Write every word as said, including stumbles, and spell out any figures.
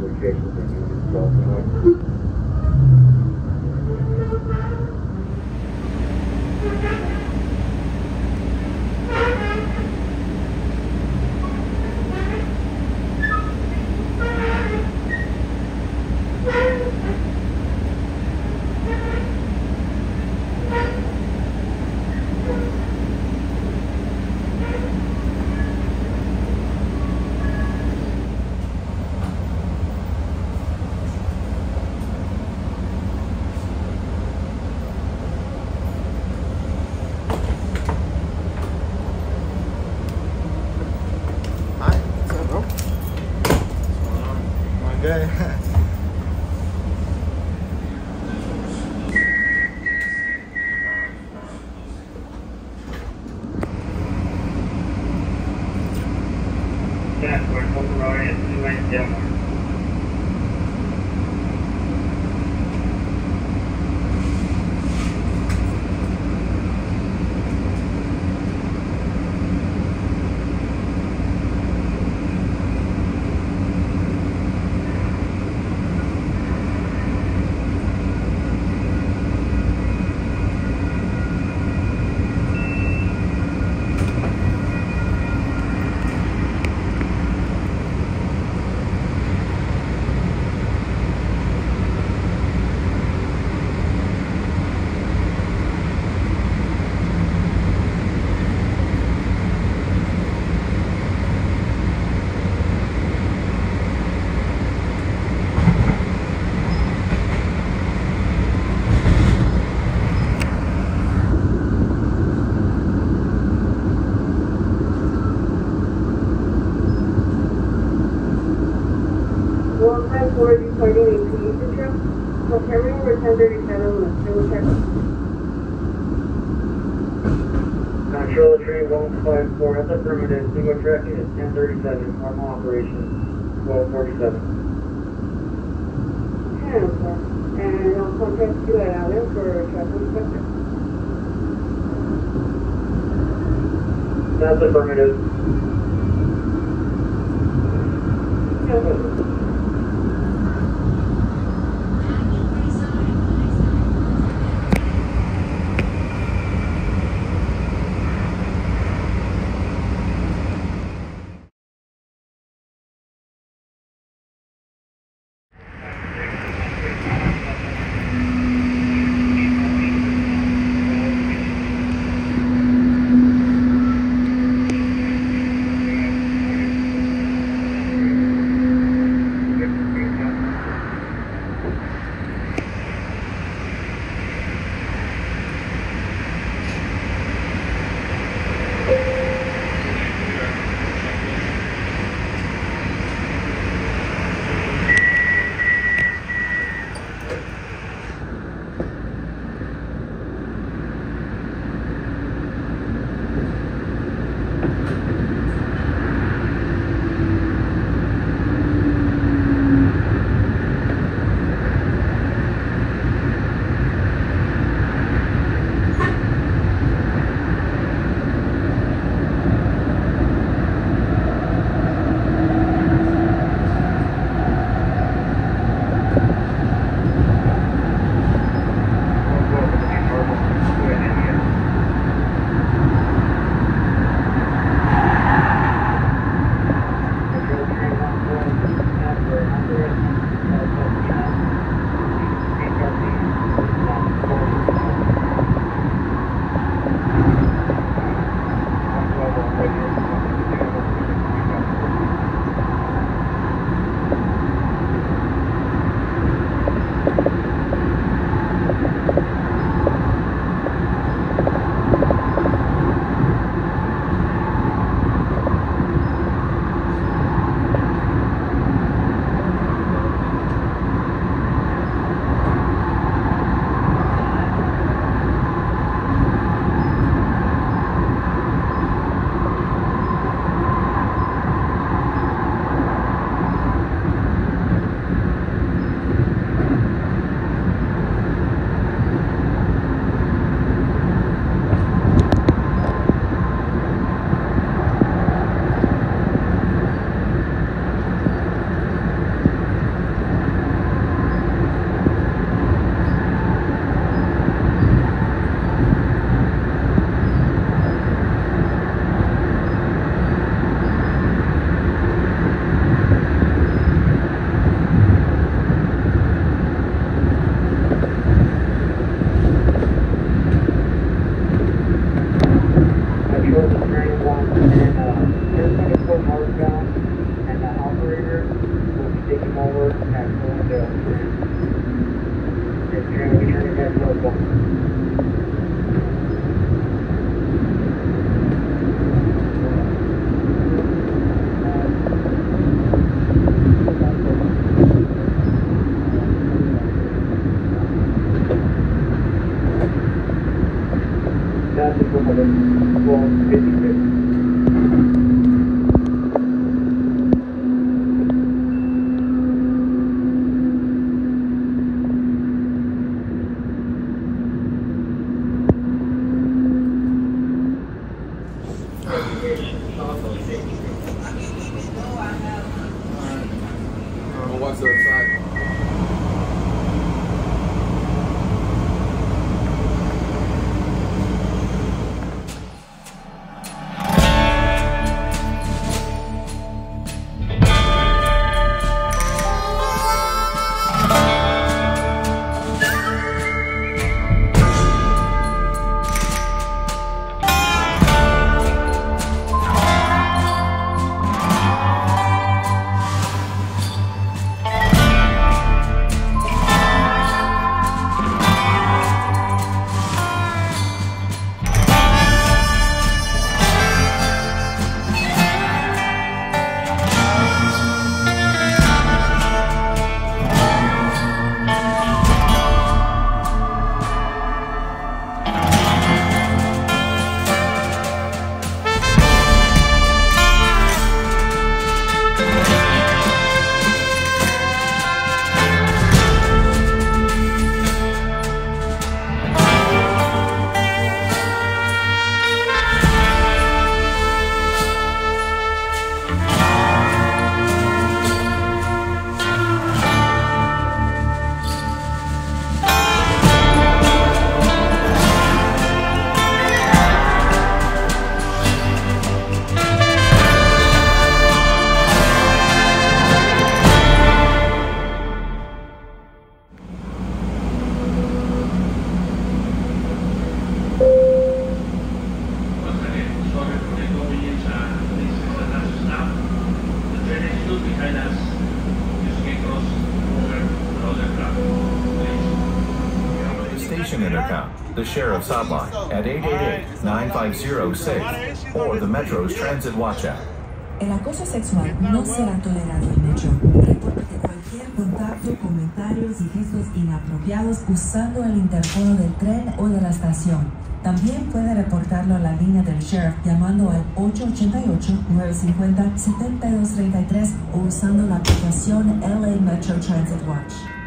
locations in Union, Illinois. Good. Yeah, we're going right into West Delmar. one five four reporting a creation truck. Confirming we're ten thirty-seven with single check. Control tree one five four at the affirmative. Single tracking is ten thirty-seven. Normal operation twelve forty-seven. ten four. And I'll contact you at Allen for traffic inspector. That's affirmative. Okay. window. This train will be turning back northbound. That's it for twelve fifty-six. Well, what's outside? Station intercom, the Sheriff's Hotline at eight eight eight, nine five zero, SAFE or the Metro's Transit Watch app. El acoso sexual no será tolerado en Metro. Reporte cualquier contacto, comentarios y gestos inapropiados usando el interfono del tren o de la estación. También puede reportarlo a la línea del Sheriff llamando al ocho ocho ocho, nueve cinco cero, siete dos tres tres o usando la aplicación L A Metro Transit Watch.